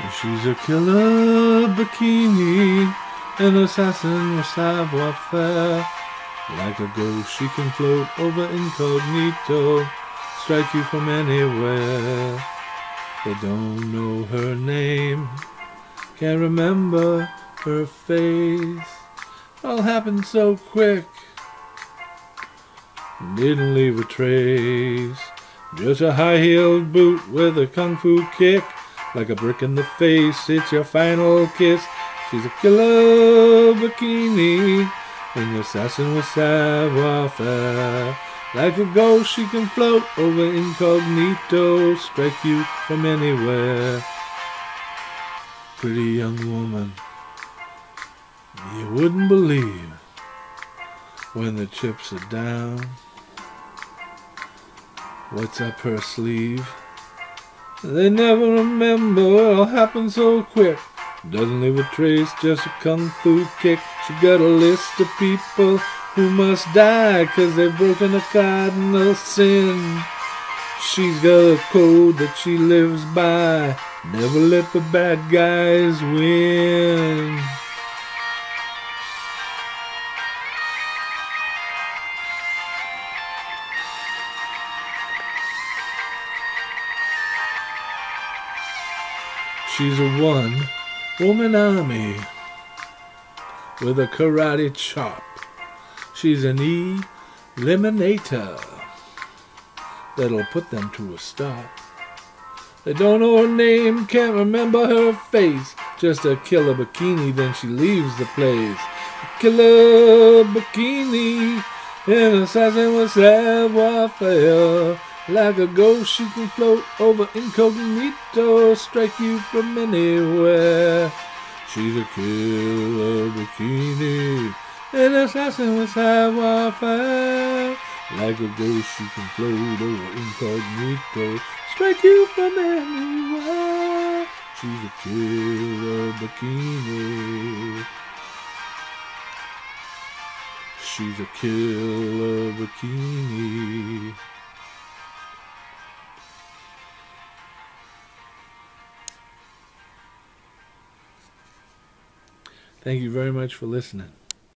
She's a killer bikini, an assassin with savoir-faire. Like a ghost, she can float over incognito, strike you from anywhere. They don't know her name, can't remember her face. All happened so quick, didn't leave a trace. Just a high-heeled boot with a kung fu kick. Like a brick in the face, it's your final kiss. She's a killer bikini, an assassin with savoir-faire. Like a ghost, she can float over incognito, strike you from anywhere. Pretty young woman, you wouldn't believe when the chips are down what's up her sleeve. They never remember, it all happened so quick. Doesn't leave a trace, just a kung fu kick. She got a list of people who must die 'cause they've broken a cardinal sin. She's got a code that she lives by, never let the bad guys win. She's a one-woman army with a karate chop. She's an eliminator that'll put them to a stop. They don't know her name, can't remember her face. Just a killer bikini, then she leaves the place. A killer bikini, an assassin with savoir-faire. Like a ghost, she can float over incognito, strike you from anywhere. She's a killer bikini, an assassin with savoir-faire. Like a ghost, she can float over incognito, strike you from anywhere. She's a killer bikini. She's a killer bikini. Thank you very much for listening.